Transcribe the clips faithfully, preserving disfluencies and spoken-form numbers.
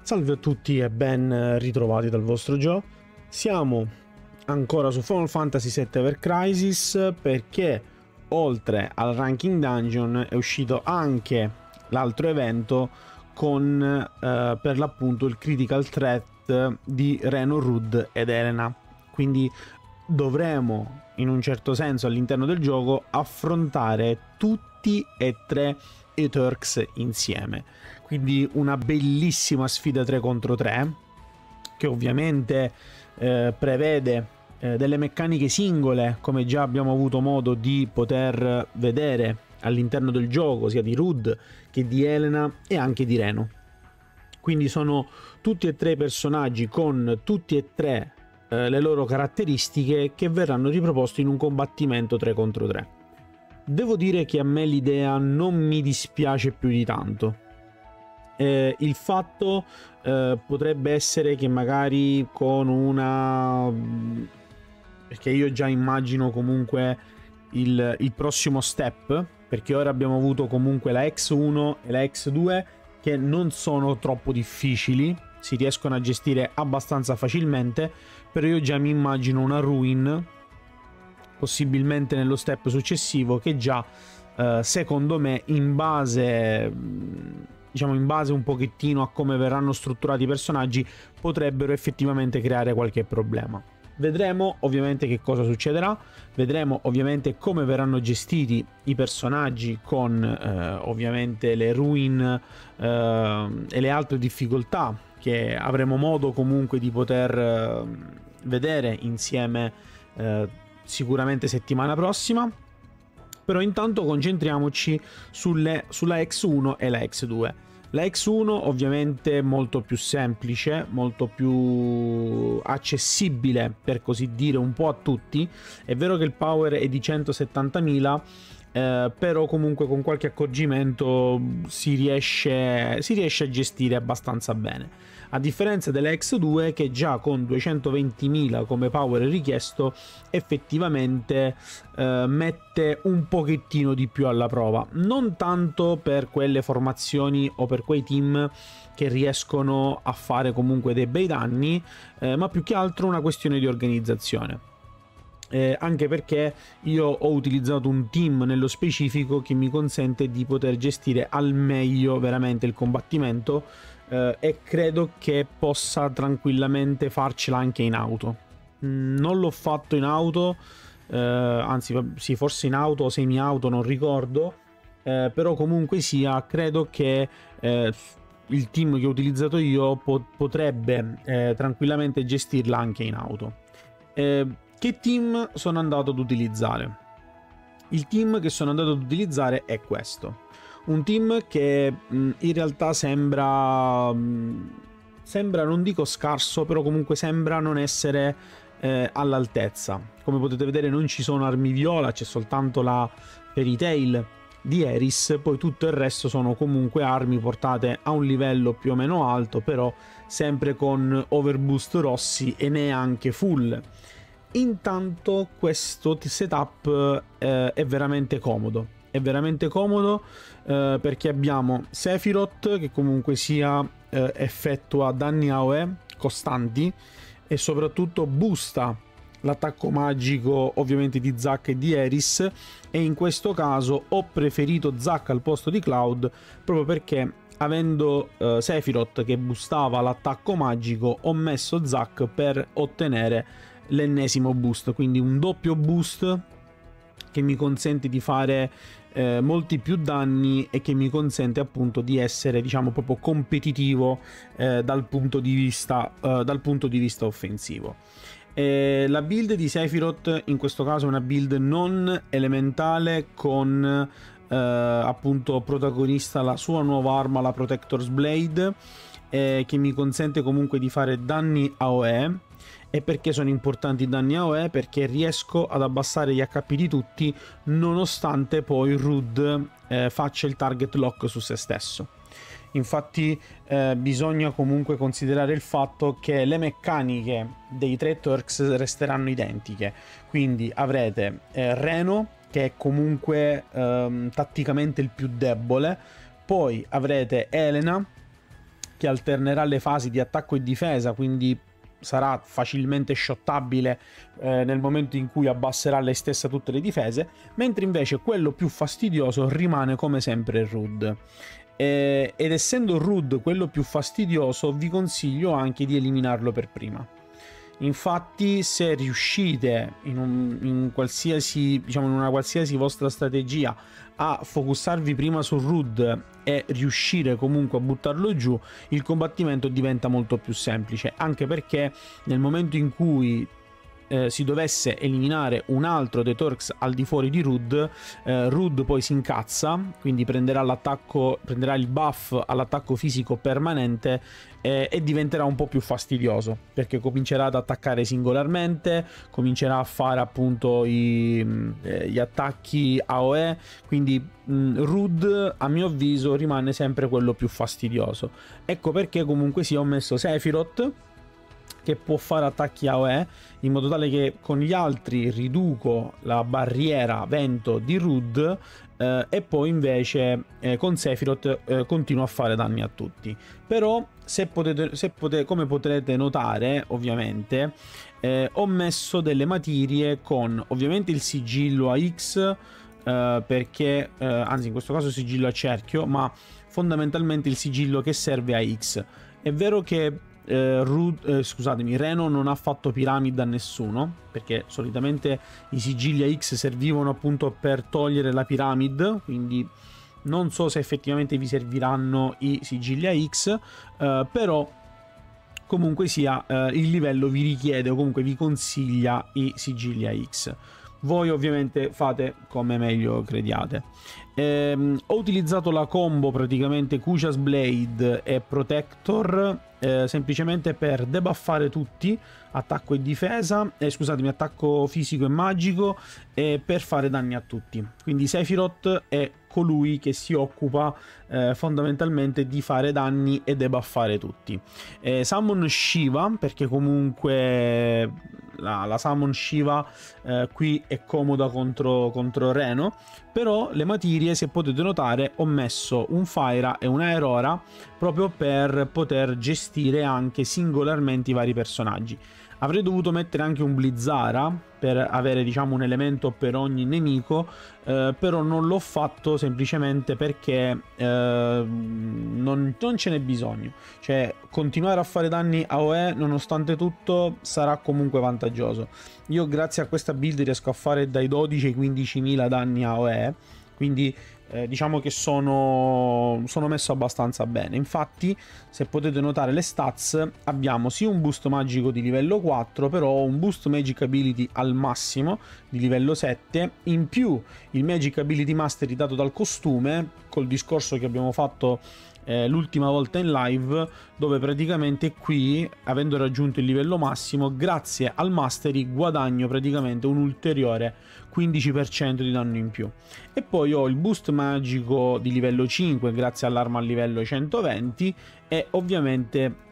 Salve a tutti e ben ritrovati dal vostro Joe. Siamo ancora su Final Fantasy sette Ever Crisis perché oltre al Ranking Dungeon è uscito anche l'altro evento con eh, per l'appunto il Critical Threat di Reno, Rude ed Elena. Quindi dovremo in un certo senso all'interno del gioco affrontare tutti e tre i Turks insieme. Quindi una bellissima sfida tre contro tre che ovviamente eh, prevede eh, delle meccaniche singole, come già abbiamo avuto modo di poter vedere all'interno del gioco, sia di Rude che di Elena e anche di Reno. Quindi sono tutti e tre personaggi con tutti e tre eh, le loro caratteristiche che verranno riproposti in un combattimento tre contro tre. Devo dire che a me l'idea non mi dispiace più di tanto. Eh, il fatto eh, potrebbe essere che magari con una... perché io già immagino comunque il, il prossimo step, perché ora abbiamo avuto comunque la X uno e la X due che non sono troppo difficili, si riescono a gestire abbastanza facilmente, però io già mi immagino una Ruin possibilmente nello step successivo che già eh, secondo me in base diciamo in base un pochettino a come verranno strutturati i personaggi potrebbero effettivamente creare qualche problema. Vedremo ovviamente che cosa succederà, vedremo ovviamente come verranno gestiti i personaggi con eh, ovviamente le Ruin eh, e le altre difficoltà che avremo modo comunque di poter eh, vedere insieme eh, sicuramente settimana prossima. Però intanto concentriamoci sulle, sulla X uno e la X due. La X uno ovviamente molto più semplice, molto più accessibile per così dire un po' a tutti. È vero che il power è di centosettantamila, eh, però comunque con qualche accorgimento si riesce, si riesce a gestire abbastanza bene. A differenza della X due che già con duecentoventimila come power richiesto effettivamente eh, mette un pochettino di più alla prova. Non tanto per quelle formazioni o per quei team che riescono a fare comunque dei bei danni, eh, ma più che altro una questione di organizzazione. Eh, anche perché io ho utilizzato un team nello specifico che mi consente di poter gestire al meglio veramente il combattimento, eh, e credo che possa tranquillamente farcela anche in auto. Non l'ho fatto in auto, eh, anzi sì, forse in auto o semi auto, non ricordo, eh, però comunque sia credo che eh, il team che ho utilizzato io po potrebbe eh, tranquillamente gestirla anche in auto. eh, Che team sono andato ad utilizzare? Il team che sono andato ad utilizzare è questo. Un team che mh, in realtà sembra, mh, sembra, non dico scarso, però comunque sembra non essere eh, all'altezza. Come potete vedere non ci sono armi viola, c'è soltanto la Fairy Tail di Eris, poi tutto il resto sono comunque armi portate a un livello più o meno alto, però sempre con overboost rossi e neanche full. Intanto questo setup eh, è veramente comodo, è veramente comodo eh, perché abbiamo Sephiroth che comunque sia eh, effettua danni A O E costanti e soprattutto boosta l'attacco magico ovviamente di Zack e di Eris, e in questo caso ho preferito Zack al posto di Cloud proprio perché avendo eh, Sephiroth che boostava l'attacco magico ho messo Zack per ottenere l'ennesimo boost, quindi un doppio boost che mi consente di fare eh, molti più danni e che mi consente appunto di essere diciamo proprio competitivo eh, dal punto di vista eh, dal punto di vista offensivo. E la build di Sephiroth in questo caso è una build non elementale con eh, appunto protagonista la sua nuova arma, la Protector's Blade, eh, che mi consente comunque di fare danni A O E. E perché sono importanti i danni A O E? Perché riesco ad abbassare gli H P di tutti nonostante poi Rude eh, faccia il target lock su se stesso. Infatti eh, bisogna comunque considerare il fatto che le meccaniche dei tre Turks resteranno identiche, quindi avrete eh, Reno che è comunque ehm, tatticamente il più debole, poi avrete Elena che alternerà le fasi di attacco e difesa, quindi sarà facilmente shottabile eh, nel momento in cui abbasserà lei stessa tutte le difese, mentre invece quello più fastidioso rimane come sempre Rude. Eh, ed essendo Rude quello più fastidioso, vi consiglio anche di eliminarlo per prima. Infatti, se riuscite in, un, in qualsiasi, diciamo, in una qualsiasi vostra strategia a focussarvi prima su Rude e riuscire comunque a buttarlo giù, il combattimento diventa molto più semplice, anche perché nel momento in cui Eh, si dovesse eliminare un altro dei Turks al di fuori di Rude, eh, Rude poi si incazza, quindi prenderà l'attacco, prenderà il buff all'attacco fisico permanente eh, e diventerà un po' più fastidioso, perché comincerà ad attaccare singolarmente, comincerà a fare appunto i, eh, gli attacchi A O E, quindi mh, Rude a mio avviso rimane sempre quello più fastidioso. Ecco perché comunque sì, ho messo Sephiroth, che può fare attacchi A O E, in modo tale che con gli altri riduco la barriera vento di Rude eh, e poi invece eh, con Sephiroth eh, continuo a fare danni a tutti. Però se potete, se potete, come potrete notare ovviamente, eh, ho messo delle materie con ovviamente il sigillo A X, eh, perché eh, anzi in questo caso sigillo a cerchio, ma fondamentalmente il sigillo che serve a X. È vero che Eh, Rude, eh, scusatemi, Reno non ha fatto piramide a nessuno, perché solitamente i sigilli a X servivano appunto per togliere la piramide, quindi non so se effettivamente vi serviranno i sigilli a X, eh, però comunque sia eh, il livello vi richiede o comunque vi consiglia i sigilli a X. Voi ovviamente fate come meglio crediate. Ehm, ho utilizzato la combo praticamente Kuja's Blade e Protector eh, semplicemente per debuffare tutti, attacco e difesa, eh, scusatemi, attacco fisico e magico, e per fare danni a tutti. Quindi Sephiroth è colui che si occupa eh, fondamentalmente di fare danni e debuffare tutti. Eh, Summon Shiva, perché comunque la, la Summon Shiva eh, qui è comoda contro, contro Reno, però le materie, se potete notare, ho messo un Fyra e un Aurora proprio per poter gestire anche singolarmente i vari personaggi. Avrei dovuto mettere anche un Blizzara per avere, diciamo, un elemento per ogni nemico, eh, però non l'ho fatto semplicemente perché eh, non, non ce n'è bisogno. Cioè, continuare a fare danni A O E nonostante tutto sarà comunque vantaggioso. Io grazie a questa build riesco a fare dai dodici ai quindicimila danni A O E, quindi eh, diciamo che sono, sono messo abbastanza bene. Infatti, se potete notare le stats, abbiamo sì un boost magico di livello quattro, però un boost magic ability al massimo di livello sette, in più il magic ability mastery dato dal costume, col discorso che abbiamo fatto eh, l'ultima volta in live, dove praticamente qui, avendo raggiunto il livello massimo, grazie al mastery guadagno praticamente un ulteriore quindici per cento di danno in più. E poi ho il boost magico di livello cinque grazie all'arma a livello centoventi, e ovviamente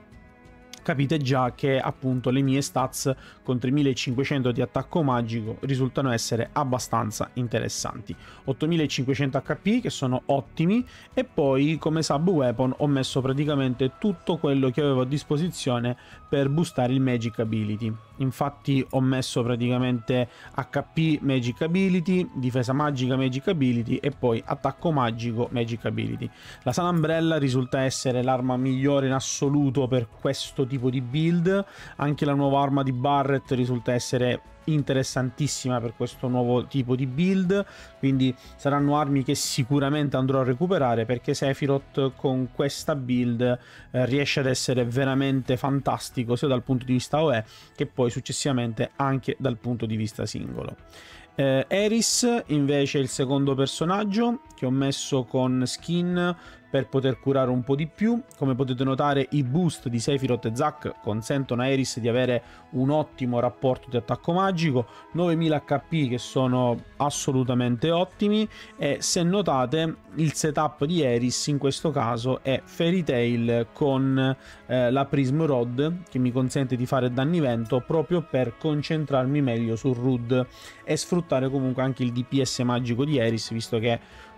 capite già che appunto le mie stats con tremilacinquecento di attacco magico risultano essere abbastanza interessanti. ottomilacinquecento H P che sono ottimi, e poi come sub weapon ho messo praticamente tutto quello che avevo a disposizione per boostare il magic ability. Infatti ho messo praticamente H P magic ability, difesa magica magic ability e poi attacco magico magic ability. La Sun Umbrella risulta essere l'arma migliore in assoluto per questo tipo di build. Anche la nuova arma di Barret risulta essere interessantissima per questo nuovo tipo di build, quindi saranno armi che sicuramente andrò a recuperare, perché Sephiroth con questa build eh, riesce ad essere veramente fantastico sia dal punto di vista A O E che poi successivamente anche dal punto di vista singolo. eh, Eris invece è il secondo personaggio che ho messo con skin per poter curare un po' di più. Come potete notare, i boost di Sephiroth e Zack consentono a Eris di avere un ottimo rapporto di attacco magico, novemila H P che sono assolutamente ottimi, e se notate il setup di Eris in questo caso è Fairy Tail con eh, la Prism Rod, che mi consente di fare danni vento proprio per concentrarmi meglio su Rude e sfruttare comunque anche il D P S magico di Eris, visto che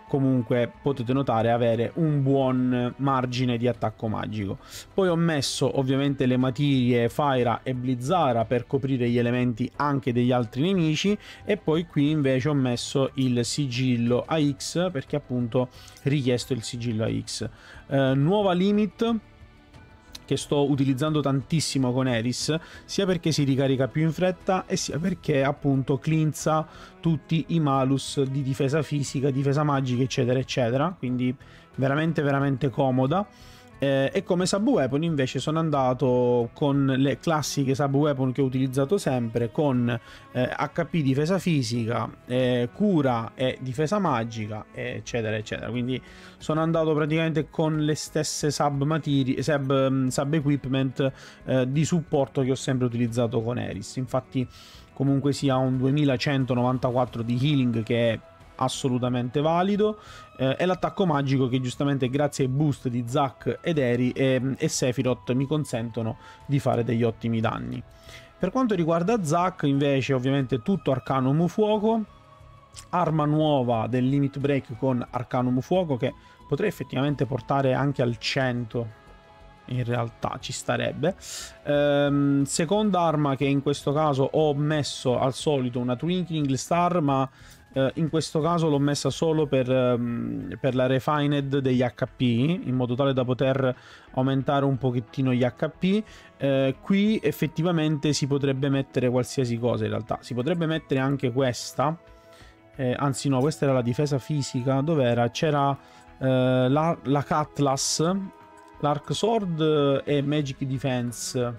comunque potete notare avere un buon margine di attacco magico. Poi ho messo ovviamente le materie Faira e Blizzara per coprire gli elementi anche degli altri nemici, e poi qui invece ho messo il sigillo A X perché appunto richiesto il sigillo A X. Eh, nuova limit che sto utilizzando tantissimo con Eris, sia perché si ricarica più in fretta e sia perché appunto cleansa tutti i malus di difesa fisica, difesa magica eccetera eccetera, quindi veramente veramente comoda. Eh, e come sub weapon invece sono andato con le classiche sub weapon che ho utilizzato sempre, con eh, H P difesa fisica, eh, cura e difesa magica eccetera eccetera, quindi sono andato praticamente con le stesse sub materie, sub, sub equipment eh, di supporto che ho sempre utilizzato con Eris. Infatti comunque sia un duemilacentonovantaquattro di healing che è assolutamente valido, eh, e l'attacco magico che giustamente grazie ai boost di Zac ed Eri e, e Sephiroth mi consentono di fare degli ottimi danni. Per quanto riguarda Zac invece ovviamente tutto Arcanum Fuoco, arma nuova del Limit Break con Arcanum Fuoco che potrei effettivamente portare anche al cento, in realtà ci starebbe. Ehm, seconda arma che in questo caso ho messo al solito una Twinkling Star, ma Uh, in questo caso l'ho messa solo per, um, per la refined degli H P, in modo tale da poter aumentare un pochettino gli H P. Uh, qui effettivamente si potrebbe mettere qualsiasi cosa, in realtà si potrebbe mettere anche questa, eh, anzi no, questa era la difesa fisica, dov'era? C'era uh, la, la Cutlass, l'Arc Sword e Magic Defense,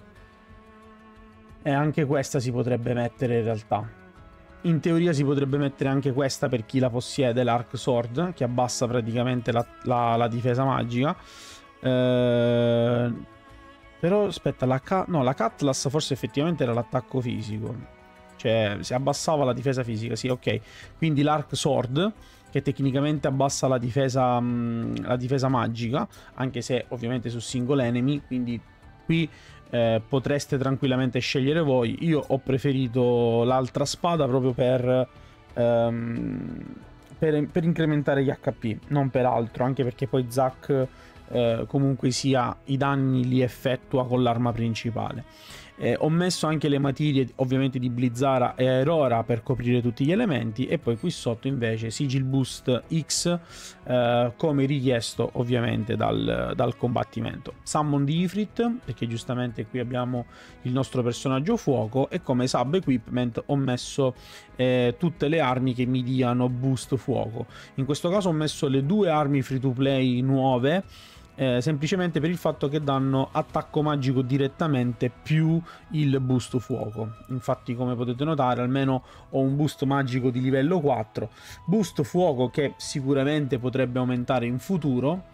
e anche questa si potrebbe mettere in realtà. In teoria si potrebbe mettere anche questa per chi la possiede, l'Arc Sword, che abbassa praticamente la, la, la difesa magica. Eh, però aspetta, la, no, la Cutlass forse effettivamente era l'attacco fisico. Cioè, si abbassava la difesa fisica, sì, ok. Quindi l'Arc Sword, che tecnicamente abbassa la difesa, mh, la difesa magica, anche se ovviamente su single enemy, quindi qui Eh, potreste tranquillamente scegliere voi. Io ho preferito l'altra spada proprio per, ehm, per, per incrementare gli H P, non per altro, anche perché poi Zac eh, comunque sia i danni li effettua con l'arma principale. Eh, ho messo anche le materie ovviamente di Blizzara e Aurora per coprire tutti gli elementi, e poi qui sotto invece Sigil Boost X eh, come richiesto ovviamente dal, dal combattimento. Summon di Ifrit, perché giustamente qui abbiamo il nostro personaggio fuoco, e come sub equipment ho messo eh, tutte le armi che mi diano boost fuoco. In questo caso ho messo le due armi free to play nuove, Eh, semplicemente per il fatto che danno attacco magico direttamente più il boost fuoco. Infatti, come potete notare, almeno ho un boost magico di livello quattro, boost fuoco che sicuramente potrebbe aumentare in futuro,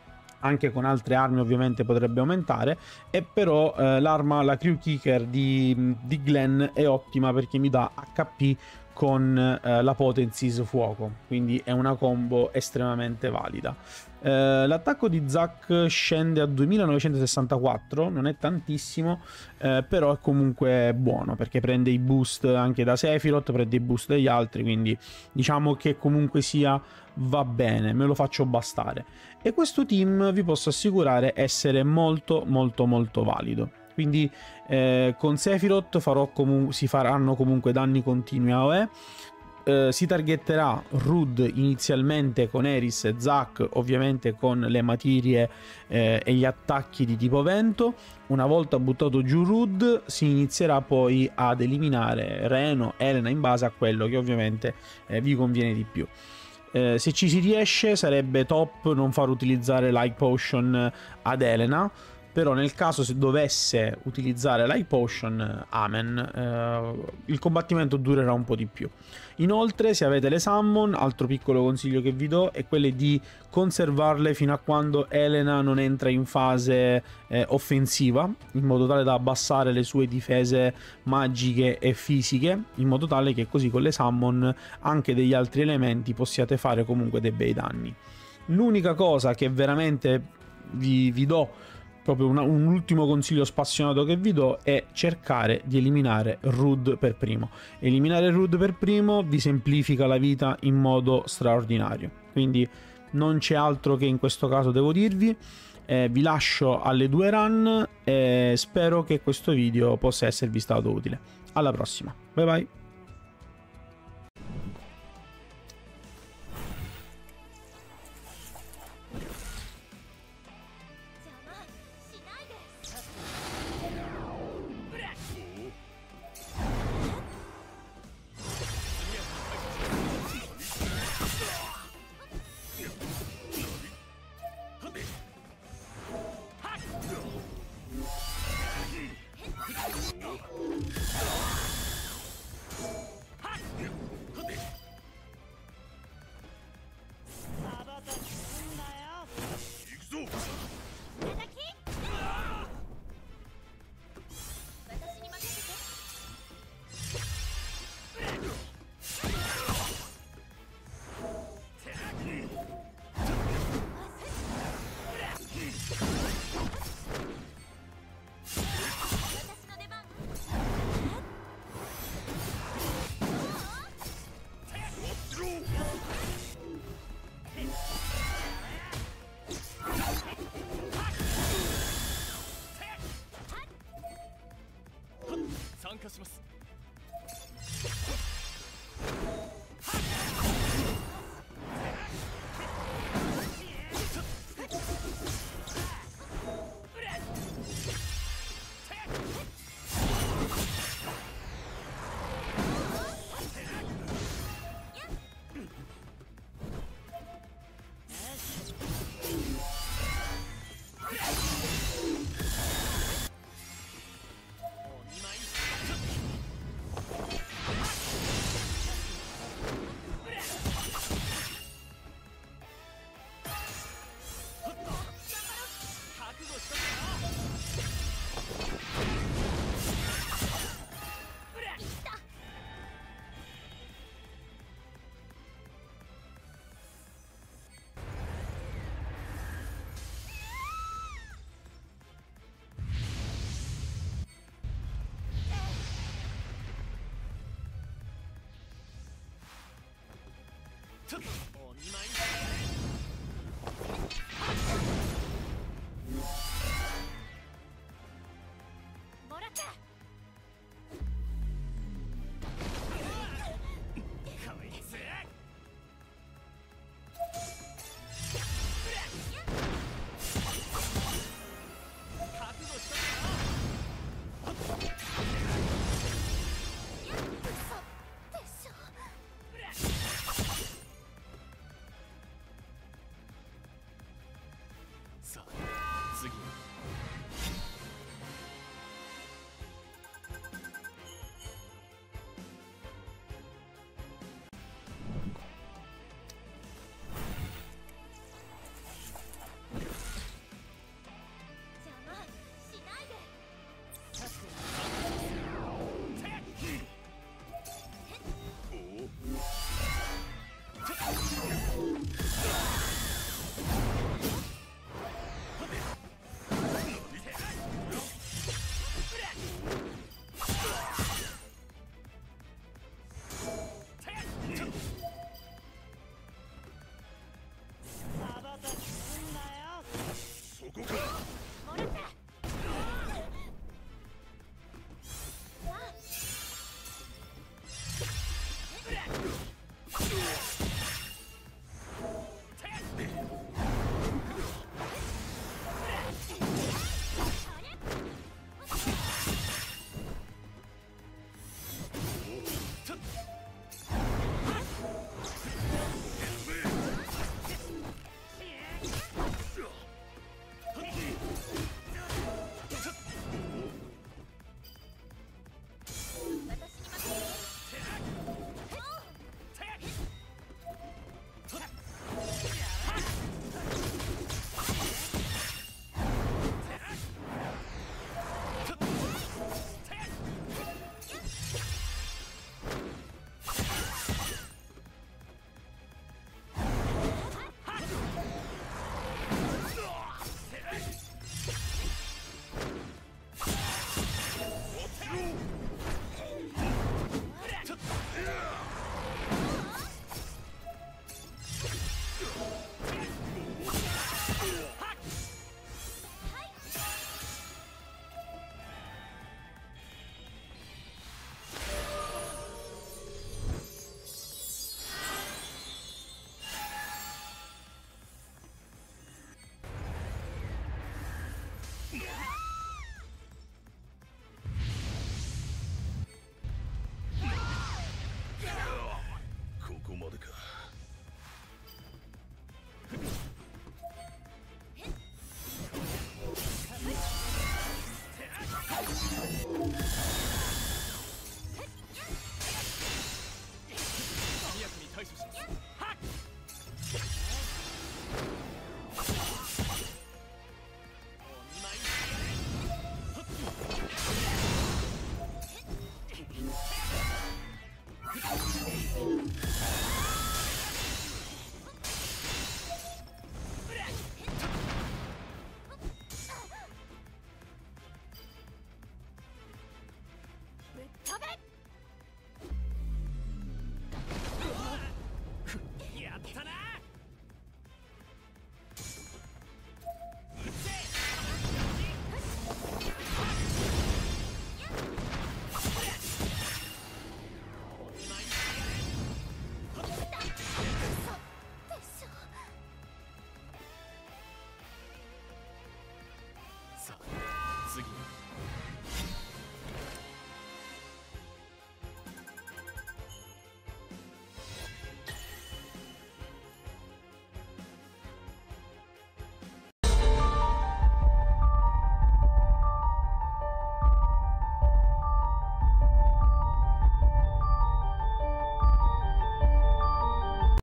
anche con altre armi ovviamente potrebbe aumentare, e però eh, l'arma, la Crew Kicker di, di Glenn è ottima perché mi dà H P con eh, la Potencies fuoco, quindi è una combo estremamente valida. Eh, l'attacco di Zac scende a duemilanovecentosessantaquattro, non è tantissimo, eh, però è comunque buono perché prende i boost anche da Sephiroth, prende i boost degli altri, quindi diciamo che comunque sia va bene, me lo faccio bastare. E questo team vi posso assicurare essere molto molto molto valido. Quindi eh, con Sephiroth farò comu- si faranno comunque danni continui a O E. Eh, si targetterà Rude inizialmente con Eris e Zac, ovviamente con le materie eh, e gli attacchi di tipo vento. Una volta buttato giù Rude si inizierà poi ad eliminare Reno, Elena, in base a quello che ovviamente eh, vi conviene di più. Eh, se ci si riesce sarebbe top non far utilizzare Light Potion ad Elena, però nel caso se dovesse utilizzare Light Potion, amen, eh, il combattimento durerà un po' di più. Inoltre, se avete le summon, altro piccolo consiglio che vi do è quello di conservarle fino a quando Elena non entra in fase eh, offensiva, in modo tale da abbassare le sue difese magiche e fisiche, in modo tale che così con le summon anche degli altri elementi possiate fare comunque dei bei danni. L'unica cosa che veramente vi, vi do proprio una, un ultimo consiglio spassionato che vi do è cercare di eliminare Rude per primo. Eliminare Rude per primo vi semplifica la vita in modo straordinario, quindi non c'è altro che in questo caso devo dirvi. Eh, vi lascio alle due run e spero che questo video possa esservi stato utile. Alla prossima, bye bye.